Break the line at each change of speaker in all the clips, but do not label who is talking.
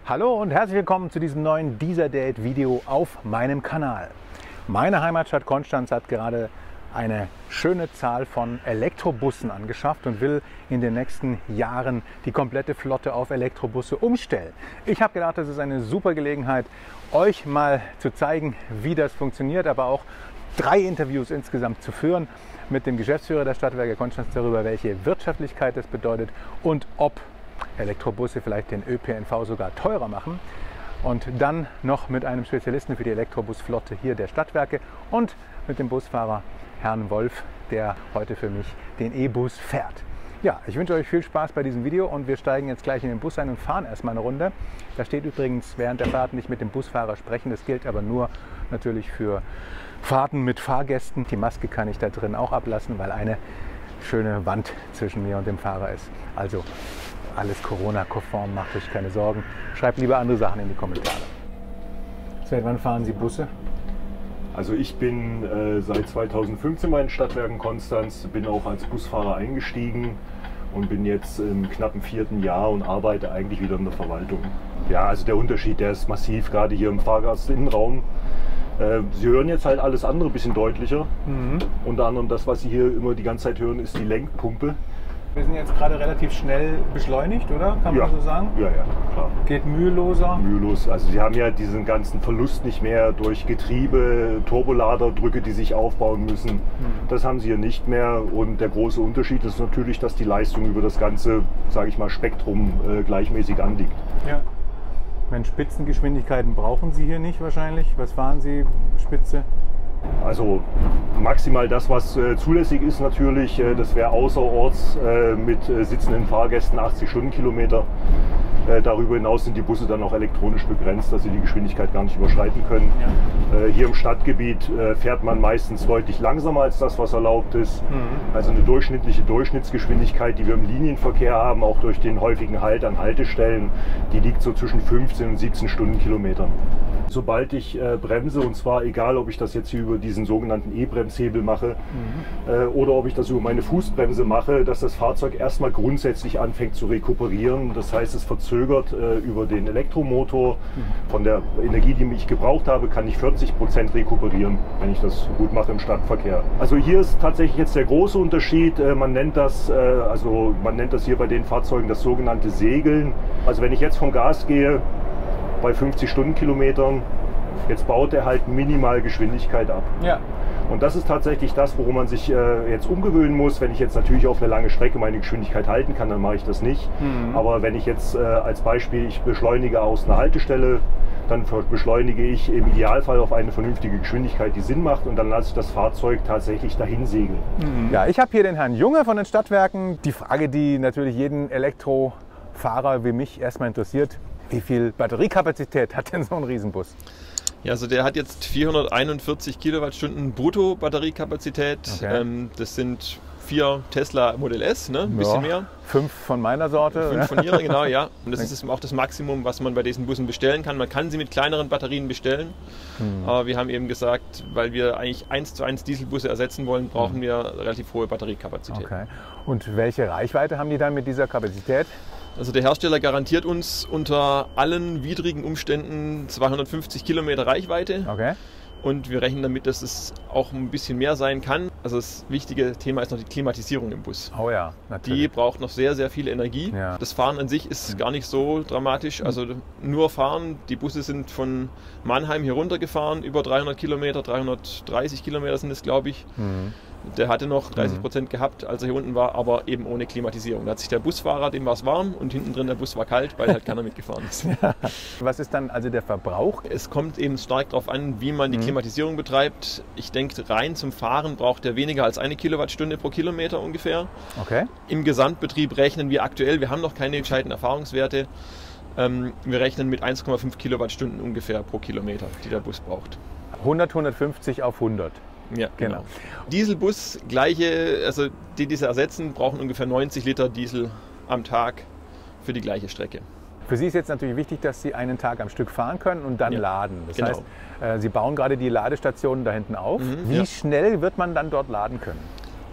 Hallo und herzlich willkommen zu diesem neuen Dieser-Date-Video auf meinem Kanal. Meine Heimatstadt Konstanz hat gerade eine schöne Zahl von Elektrobussen angeschafft und will in den nächsten Jahren die komplette Flotte auf Elektrobusse umstellen. Ich habe gedacht, das ist eine super Gelegenheit, euch mal zu zeigen, wie das funktioniert, aber auch 3 Interviews insgesamt zu führen mit dem Geschäftsführer der Stadtwerke Konstanz darüber, welche Wirtschaftlichkeit das bedeutet und ob Elektrobusse vielleicht den ÖPNV sogar teurer machen. Und dann noch mit einem Spezialisten für die Elektrobusflotte hier der Stadtwerke und mit dem Busfahrer Herrn Wolf, der heute für mich den E-Bus fährt. Ja, ich wünsche euch viel Spaß bei diesem Video und wir steigen jetzt gleich in den Bus ein und fahren erstmal eine Runde. Da steht übrigens während der Fahrt nicht mit dem Busfahrer sprechen, das gilt aber nur natürlich für Fahrten mit Fahrgästen. Die Maske kann ich da drin auch ablassen, weil eine schöne Wand zwischen mir und dem Fahrer ist. Also alles Corona-konform, macht euch keine Sorgen. Schreibt lieber andere Sachen in die Kommentare. Seit wann fahren Sie Busse?
Also ich bin seit 2015 bei den Stadtwerken Konstanz, bin auch als Busfahrer eingestiegen und bin jetzt im knappen 4. Jahr und arbeite eigentlich wieder in der Verwaltung. Ja, also der Unterschied, der ist massiv, gerade hier im Fahrgastinnenraum. Sie hören jetzt halt alles andere ein bisschen deutlicher. Unter anderem das, was Sie hier immer die ganze Zeit hören, ist die Lenkpumpe.
Wir sind jetzt gerade relativ schnell beschleunigt, oder? Kann man so sagen?
Ja, klar.
Geht müheloser?
Mühelos. Also Sie haben ja diesen ganzen Verlust nicht mehr durch Getriebe, Turboladerdrücke, die sich aufbauen müssen. Das haben Sie hier nicht mehr. Und der große Unterschied ist natürlich, dass die Leistung über das ganze, sage ich mal, Spektrum gleichmäßig anliegt.
Ja. Wenn Spitzengeschwindigkeiten brauchen Sie hier nicht wahrscheinlich. Was fahren Sie Spitze?
Also maximal das, was zulässig ist natürlich, das wäre außerorts mit sitzenden Fahrgästen 80 Stundenkilometer. Darüber hinaus sind die Busse dann auch elektronisch begrenzt, dass sie die Geschwindigkeit gar nicht überschreiten können. Ja. Hier im Stadtgebiet fährt man meistens deutlich langsamer als das, was erlaubt ist. Also eine durchschnittliche Durchschnittsgeschwindigkeit, die wir im Linienverkehr haben, auch durch den häufigen Halt an Haltestellen, die liegt so zwischen 15 und 17 Stundenkilometern. Sobald ich bremse, und zwar egal, ob ich das jetzt hier über diesen sogenannten E-Bremshebel mache oder ob ich das über meine Fußbremse mache, dass das Fahrzeug erstmal grundsätzlich anfängt zu rekuperieren. Das heißt, es verzögert über den Elektromotor. Von der Energie, die ich gebraucht habe, kann ich 40% rekuperieren, wenn ich das gut mache im Stadtverkehr. Also hier ist tatsächlich jetzt der große Unterschied. Man nennt das hier bei den Fahrzeugen das sogenannte Segeln. Also wenn ich jetzt vom Gas gehe, bei 50 Stundenkilometern, jetzt baut er halt minimal Geschwindigkeit ab. Ja. Und das ist tatsächlich das, worum man sich jetzt umgewöhnen muss. Wenn ich jetzt natürlich auf eine lange Strecke meine Geschwindigkeit halten kann, dann mache ich das nicht. Aber wenn ich jetzt als Beispiel, ich beschleunige aus einer Haltestelle, dann beschleunige ich im Idealfall auf eine vernünftige Geschwindigkeit, die Sinn macht, und dann lasse ich das Fahrzeug tatsächlich dahin segeln.
Ja, ich habe hier den Herrn Junge von den Stadtwerken. Die Frage, die natürlich jeden Elektrofahrer wie mich erstmal interessiert: Wie viel Batteriekapazität hat denn so ein Riesenbus?
Ja, also der hat jetzt 441 Kilowattstunden Brutto-Batteriekapazität. Okay. Das sind 4 Tesla Model S, ne? Ein bisschen mehr.
5 von meiner Sorte.
5 von Ihrer, genau, ja. Und das ist auch das Maximum, was man bei diesen Bussen bestellen kann. Man kann sie mit kleineren Batterien bestellen. Aber wir haben eben gesagt, weil wir eigentlich 1:1 Dieselbusse ersetzen wollen, brauchen wir relativ hohe Batteriekapazität.
Okay. Und welche Reichweite haben die dann mit dieser Kapazität?
Also der Hersteller garantiert uns unter allen widrigen Umständen 250 Kilometer Reichweite. Okay. Und wir rechnen damit, dass es auch ein bisschen mehr sein kann. Also das wichtige Thema ist noch die Klimatisierung im Bus.
Oh ja, natürlich.
Die braucht noch sehr, sehr viel Energie. Ja. Das Fahren an sich ist gar nicht so dramatisch. Also nur fahren. Die Busse sind von Mannheim hier runtergefahren, über 300 Kilometer, 330 Kilometer sind es, glaube ich. Der hatte noch 30% gehabt, als er hier unten war, aber eben ohne Klimatisierung. Da hat sich der Busfahrer, dem war es warm, und hinten drin der Bus war kalt, weil halt keiner mitgefahren ist.
Ja. Was ist dann also der Verbrauch?
Es kommt eben stark darauf an, wie man die Klimatisierung betreibt. Ich denke, rein zum Fahren braucht er weniger als 1 Kilowattstunde pro Kilometer ungefähr. Okay. Im Gesamtbetrieb rechnen wir aktuell, wir haben noch keine gescheiten Erfahrungswerte, wir rechnen mit 1,5 Kilowattstunden ungefähr pro Kilometer, die der Bus braucht.
100, 150 auf 100.
Ja, genau. Dieselbus, gleiche, also die diese ersetzen, brauchen ungefähr 90 Liter Diesel am Tag für die gleiche Strecke.
Für Sie ist jetzt natürlich wichtig, dass Sie einen Tag am Stück fahren können und dann laden. Das heißt, Sie bauen gerade die Ladestationen da hinten auf. Wie schnell wird man dann dort laden können?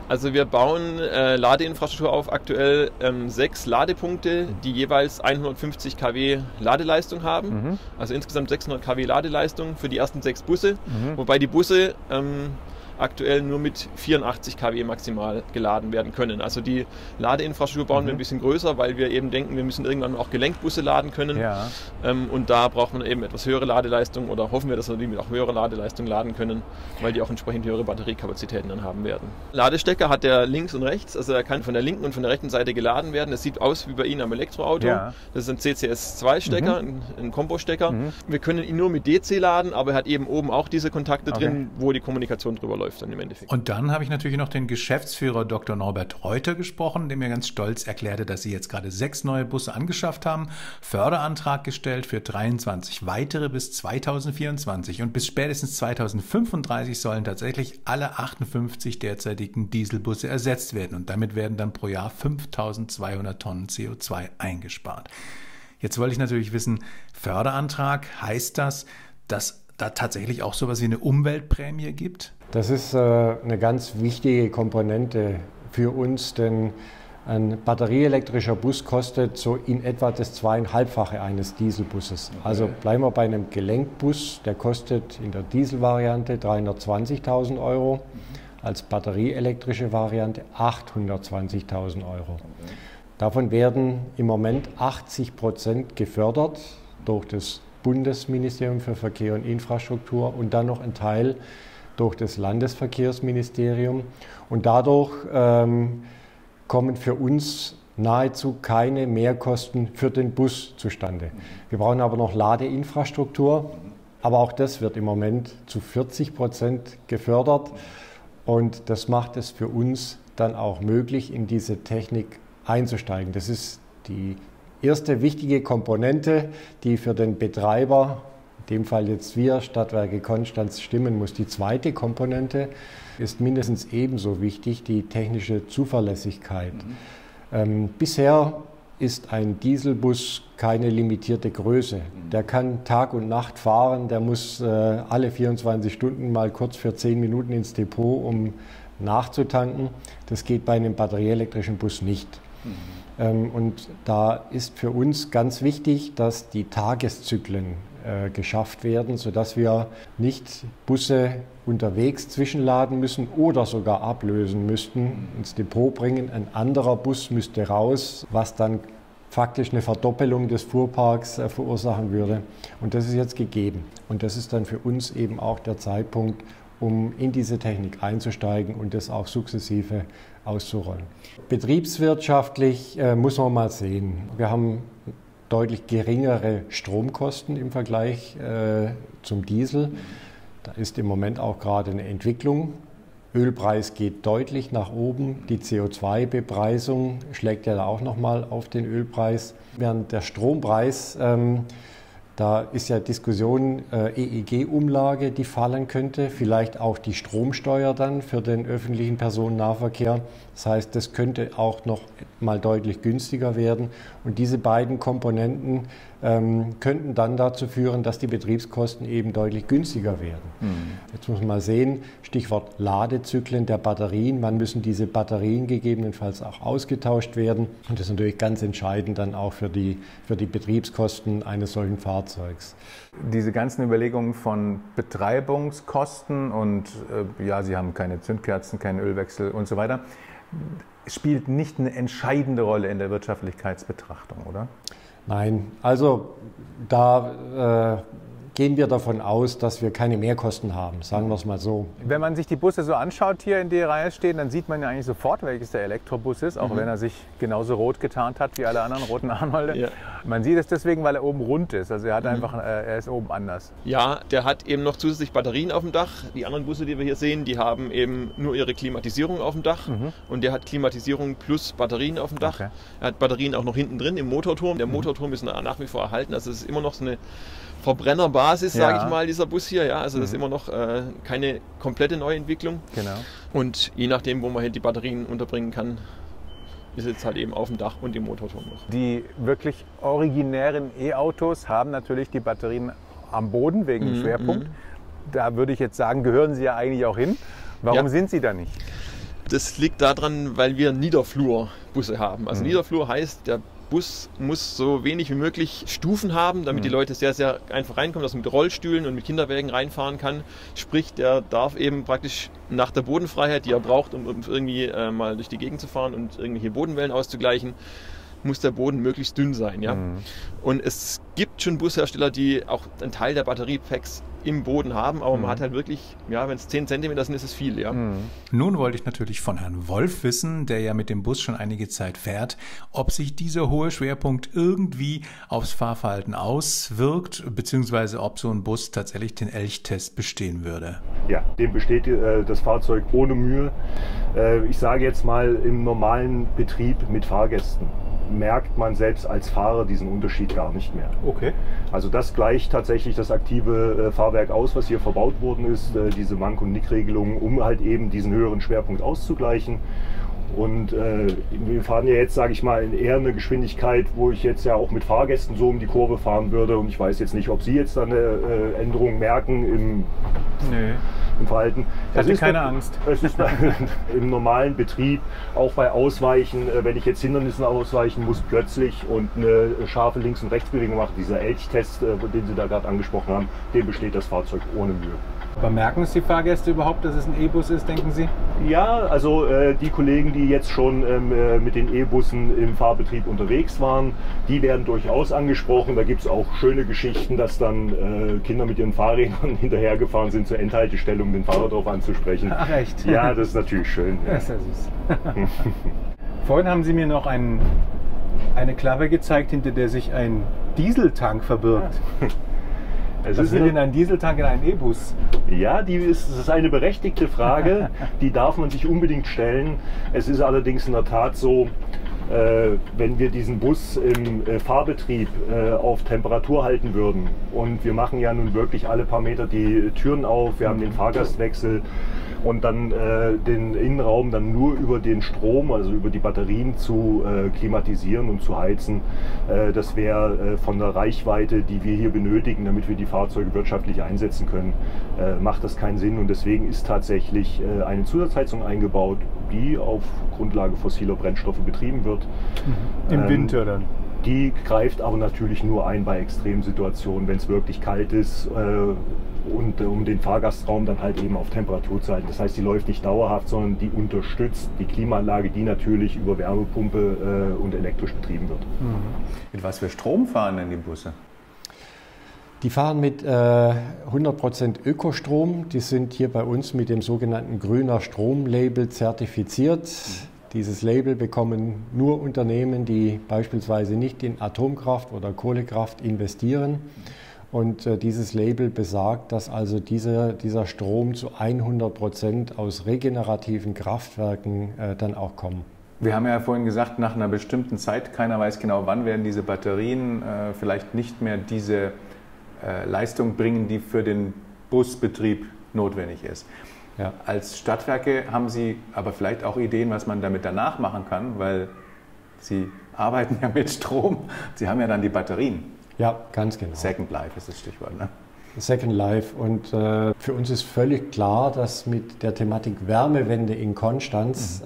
Also wir bauen Ladeinfrastruktur auf, aktuell 6 Ladepunkte, die jeweils 150 kW Ladeleistung haben. Also insgesamt 600 kW Ladeleistung für die ersten 6 Busse, wobei die Busse aktuell nur mit 84 kW maximal geladen werden können. Also die Ladeinfrastruktur bauen wir ein bisschen größer, weil wir eben denken, wir müssen irgendwann auch Gelenkbusse laden können. Ja. Und da braucht man eben etwas höhere Ladeleistung oder hoffen wir, dass wir die mit auch höherer Ladeleistung laden können, weil die auch entsprechend höhere Batteriekapazitäten dann haben werden. Ladestecker hat der links und rechts, also er kann von der linken und von der rechten Seite geladen werden. Das sieht aus wie bei Ihnen am Elektroauto. Ja. Das ist ein CCS2-Stecker, ein Kombo-Stecker. Wir können ihn nur mit DC laden, aber er hat eben oben auch diese Kontakte drin, wo die Kommunikation drüber läuft dann im Endeffekt.
Und dann habe ich natürlich noch den Geschäftsführer Dr. Norbert Reuter gesprochen, der mir ganz stolz erklärte, dass sie jetzt gerade 6 neue Busse angeschafft haben, Förderantrag gestellt für 23 weitere bis 2024 und bis spätestens 2035 sollen tatsächlich alle 58 derzeitigen Dieselbusse ersetzt werden und damit werden dann pro Jahr 5.200 Tonnen CO2 eingespart. Jetzt wollte ich natürlich wissen, Förderantrag, heißt das, dass da tatsächlich auch sowas wie eine Umweltprämie gibt?
Das ist eine ganz wichtige Komponente für uns, denn ein batterieelektrischer Bus kostet so in etwa das 2,5-fache eines Dieselbusses. Okay. Also bleiben wir bei einem Gelenkbus, der kostet in der Dieselvariante 320.000 €, als batterieelektrische Variante 820.000 €. Okay. Davon werden im Moment 80% gefördert durch das Bundesministerium für Verkehr und Infrastruktur und dann noch ein Teil durch das Landesverkehrsministerium. Und dadurch kommen für uns nahezu keine Mehrkosten für den Bus zustande. Wir brauchen aber noch Ladeinfrastruktur, aber auch das wird im Moment zu 40% gefördert. Und das macht es für uns dann auch möglich, in diese Technik einzusteigen. Das ist die erste wichtige Komponente, die für den Betreiber, in dem Fall jetzt wir, Stadtwerke Konstanz, stimmen muss. Die zweite Komponente ist mindestens ebenso wichtig, die technische Zuverlässigkeit. Bisher ist ein Dieselbus keine limitierte Größe. Der kann Tag und Nacht fahren, der muss alle 24 Stunden mal kurz für 10 Minuten ins Depot, um nachzutanken. Das geht bei einem batterieelektrischen Bus nicht. Und da ist für uns ganz wichtig, dass die Tageszyklen geschafft werden, sodass wir nicht Busse unterwegs zwischenladen müssen oder sogar ablösen müssten, ins Depot bringen. Ein anderer Bus müsste raus, was dann faktisch eine Verdoppelung des Fuhrparks verursachen würde. Und das ist jetzt gegeben. Und das ist dann für uns eben auch der Zeitpunkt, um in diese Technik einzusteigen und das auch sukzessive auszurollen. Betriebswirtschaftlich muss man mal sehen. Wir haben deutlich geringere Stromkosten im Vergleich zum Diesel. Da ist im Moment auch gerade eine Entwicklung. Ölpreis geht deutlich nach oben. Die CO2-Bepreisung schlägt ja da auch nochmal auf den Ölpreis. Während der Strompreis, da ist ja Diskussion EEG-Umlage, die fallen könnte, vielleicht auch die Stromsteuer dann für den öffentlichen Personennahverkehr. Das heißt, das könnte auch noch mal deutlich günstiger werden. Und diese beiden Komponenten könnten dann dazu führen, dass die Betriebskosten eben deutlich günstiger werden. Jetzt muss man mal sehen, Stichwort Ladezyklen der Batterien. Wann müssen diese Batterien gegebenenfalls auch ausgetauscht werden? Und das ist natürlich ganz entscheidend dann auch für die Betriebskosten eines solchen Fahrzeugs.
Diese ganzen Überlegungen von Betreibungskosten und ja, Sie haben keine Zündkerzen, keinen Ölwechsel und so weiter, spielt nicht eine entscheidende Rolle in der Wirtschaftlichkeitsbetrachtung, oder?
Nein, also da gehen wir davon aus, dass wir keine Mehrkosten haben, sagen wir es mal so.
Wenn man sich die Busse so anschaut, hier in der Reihe stehen, dann sieht man ja eigentlich sofort, welches der Elektrobus ist, auch wenn er sich genauso rot getarnt hat wie alle anderen roten Arnolde. Ja. Man sieht es deswegen, weil er oben rund ist, also er hat einfach, er ist oben anders.
Ja, der hat eben noch zusätzlich Batterien auf dem Dach. Die anderen Busse, die wir hier sehen, die haben eben nur ihre Klimatisierung auf dem Dach und der hat Klimatisierung plus Batterien auf dem Dach. Okay. Er hat Batterien auch noch hinten drin im Motorturm. Der Motorturm ist nach wie vor erhalten, also es ist immer noch so eine Verbrennerbasis, sage ich mal, dieser Bus hier. Ja, also das ist immer noch keine komplette Neuentwicklung. Genau. Und je nachdem, wo man halt die Batterien unterbringen kann, ist jetzt halt eben auf dem Dach und im Motorturm noch.
Die wirklich originären E-Autos haben natürlich die Batterien am Boden wegen dem Schwerpunkt. Da würde ich jetzt sagen, gehören sie ja eigentlich auch hin. Warum sind sie da nicht?
Das liegt daran, weil wir Niederflurbusse haben. Also Niederflur heißt, der Bus muss so wenig wie möglich Stufen haben, damit die Leute sehr, sehr einfach reinkommen, dass man mit Rollstühlen und mit Kinderwägen reinfahren kann. Sprich, der darf eben praktisch nach der Bodenfreiheit, die er braucht, um irgendwie mal durch die Gegend zu fahren und irgendwelche Bodenwellen auszugleichen, muss der Boden möglichst dünn sein. Ja? Und es gibt schon Bushersteller, die auch einen Teil der Batteriepacks im Boden haben, aber man hat halt wirklich, ja, wenn es 10 cm sind, ist es viel. Ja.
Nun wollte ich natürlich von Herrn Wolf wissen, der ja mit dem Bus schon einige Zeit fährt, ob sich dieser hohe Schwerpunkt irgendwie aufs Fahrverhalten auswirkt, beziehungsweise ob so ein Bus tatsächlich den Elchtest bestehen würde.
Ja, dem besteht das Fahrzeug ohne Mühe. Ich sage jetzt mal, im normalen Betrieb mit Fahrgästen merkt man selbst als Fahrer diesen Unterschied gar nicht mehr.
Okay.
Also das gleicht tatsächlich das aktive Fahrwerk aus, was hier verbaut worden ist, diese Mank- und Nick-Regelung, um halt eben diesen höheren Schwerpunkt auszugleichen. Und wir fahren ja jetzt, sage ich mal, in eher eine Geschwindigkeit, wo ich jetzt ja auch mit Fahrgästen so um die Kurve fahren würde. Und ich weiß jetzt nicht, ob Sie jetzt da eine Änderung merken im Verhalten.
Ich hatte keine Angst.
Es ist im normalen Betrieb, auch bei Ausweichen, wenn ich jetzt Hindernissen ausweichen muss plötzlich und eine scharfe Links- und Rechtsbewegung mache, dieser Elchtest, den Sie da gerade angesprochen haben, dem besteht das Fahrzeug ohne Mühe.
Aber merken es die Fahrgäste überhaupt, dass es ein E-Bus ist, denken Sie?
Ja, also die Kollegen, die jetzt schon mit den E-Bussen im Fahrbetrieb unterwegs waren, die werden durchaus angesprochen. Da gibt es auch schöne Geschichten, dass dann Kinder mit ihren Fahrrädern hinterhergefahren sind zur Endhaltestellung, den Fahrer darauf anzusprechen.
Ach echt?
Ja, das ist natürlich schön. Ja.
Das ist ja süß. Vorhin haben Sie mir noch eine Klappe gezeigt, hinter der sich ein Dieseltank verbirgt. Was will denn ein Dieseltank in einen E-Bus?
Ja, das ist eine berechtigte Frage, die darf man sich unbedingt stellen. Es ist allerdings in der Tat so, wenn wir diesen Bus im Fahrbetrieb auf Temperatur halten würden und wir machen ja nun wirklich alle paar Meter die Türen auf, wir haben den Fahrgastwechsel und dann den Innenraum dann nur über den Strom, also über die Batterien zu klimatisieren und zu heizen, das wäre von der Reichweite, die wir hier benötigen, damit wir die Fahrzeuge wirtschaftlich einsetzen können, macht das keinen Sinn und deswegen ist tatsächlich eine Zusatzheizung eingebaut, die auf Grundlage fossiler Brennstoffe betrieben wird.
Im Winter dann?
Die greift aber natürlich nur ein bei Extremsituationen, wenn es wirklich kalt ist und um den Fahrgastraum dann halt eben auf Temperatur zu halten. Das heißt, die läuft nicht dauerhaft, sondern die unterstützt die Klimaanlage, die natürlich über Wärmepumpe und elektrisch betrieben wird.
Mit was für Strom fahren denn die Busse?
Die fahren mit 100% Ökostrom. Die sind hier bei uns mit dem sogenannten Grüner Strom-Label zertifiziert. Dieses Label bekommen nur Unternehmen, die beispielsweise nicht in Atomkraft oder Kohlekraft investieren. Und dieses Label besagt, dass also dieser Strom zu 100% aus regenerativen Kraftwerken dann auch kommt.
Wir haben ja vorhin gesagt, nach einer bestimmten Zeit, keiner weiß genau wann, werden diese Batterien vielleicht nicht mehr diese Leistung bringen, die für den Busbetrieb notwendig ist. Ja. Als Stadtwerke haben Sie aber vielleicht auch Ideen, was man damit danach machen kann, weil Sie arbeiten ja mit Strom. Sie haben ja dann die Batterien.
Ja, ganz genau.
Second Life ist das Stichwort, ne?
Second Life. Und für uns ist völlig klar, dass mit der Thematik Wärmewende in Konstanz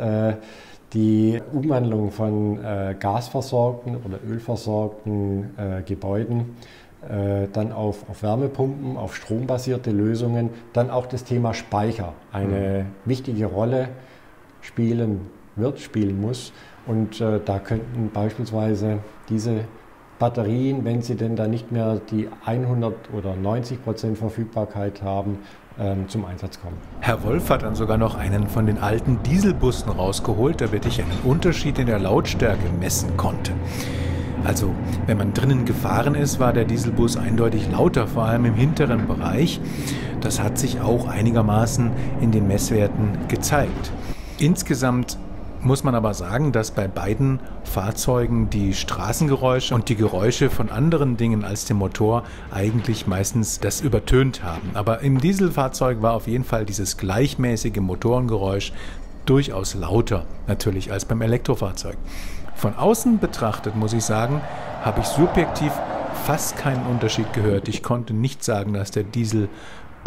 die Umwandlung von gasversorgten oder ölversorgten Gebäuden dann auf Wärmepumpen, auf strombasierte Lösungen, dann auch das Thema Speicher eine wichtige Rolle spielen muss. Und da könnten beispielsweise diese Batterien, wenn sie denn da nicht mehr die 100 oder 90% Verfügbarkeit haben, zum Einsatz kommen.
Herr Wolf hat dann sogar noch einen von den alten Dieselbussen rausgeholt, damit ich einen Unterschied in der Lautstärke messen konnte. Also, wenn man drinnen gefahren ist, war der Dieselbus eindeutig lauter, vor allem im hinteren Bereich. Das hat sich auch einigermaßen in den Messwerten gezeigt. Insgesamt muss man aber sagen, dass bei beiden Fahrzeugen die Straßengeräusche und die Geräusche von anderen Dingen als dem Motor eigentlich meistens das übertönt haben. Aber im Dieselfahrzeug war auf jeden Fall dieses gleichmäßige Motorengeräusch durchaus lauter, natürlich, als beim Elektrofahrzeug. Von außen betrachtet, muss ich sagen, habe ich subjektiv fast keinen Unterschied gehört. Ich konnte nicht sagen, dass der Diesel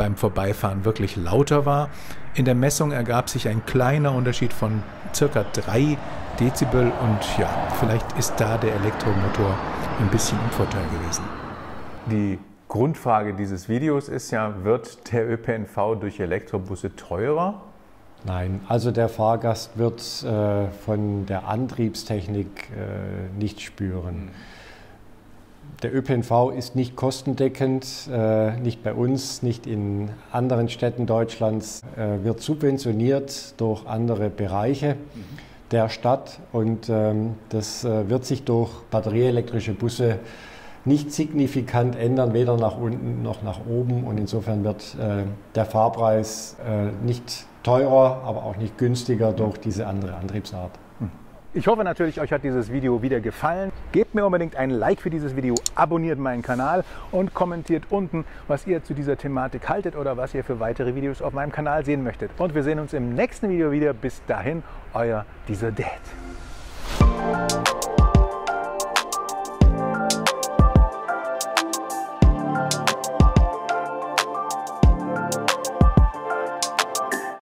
beim Vorbeifahren wirklich lauter war. In der Messung ergab sich ein kleiner Unterschied von ca. 3 Dezibel und ja, vielleicht ist da der Elektromotor ein bisschen im Vorteil gewesen. Die Grundfrage dieses Videos ist ja, wird der ÖPNV durch Elektrobusse teurer?
Nein, also der Fahrgast wird von der Antriebstechnik nicht spüren. Der ÖPNV ist nicht kostendeckend, nicht bei uns, nicht in anderen Städten Deutschlands, wird subventioniert durch andere Bereiche der Stadt und das wird sich durch batterieelektrische Busse nicht signifikant ändern, weder nach unten noch nach oben, und insofern wird der Fahrpreis nicht teurer, aber auch nicht günstiger durch diese andere Antriebsart.
Ich hoffe natürlich, euch hat dieses Video wieder gefallen. Gebt mir unbedingt ein Like für dieses Video, abonniert meinen Kanal und kommentiert unten, was ihr zu dieser Thematik haltet oder was ihr für weitere Videos auf meinem Kanal sehen möchtet. Und wir sehen uns im nächsten Video wieder. Bis dahin, euer Diesel Dad.